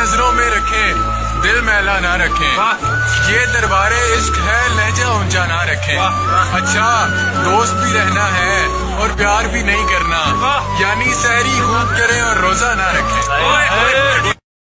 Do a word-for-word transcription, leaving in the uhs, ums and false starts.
नजरों में रखें, दिल मैला ना रखें। ये दरबारे इश्क है, लहजा ऊंचा ना रखें। अच्छा दोस्त भी रहना है और प्यार भी नहीं करना, यानी सहरी खूब करें और रोजा ना रखें।